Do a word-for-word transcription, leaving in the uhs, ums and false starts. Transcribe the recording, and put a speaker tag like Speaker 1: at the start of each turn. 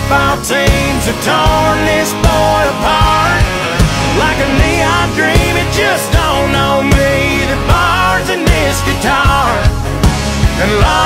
Speaker 1: football teams have torn this boy apart. Like a neon dream, it just dawned on me that bars and this guitar and love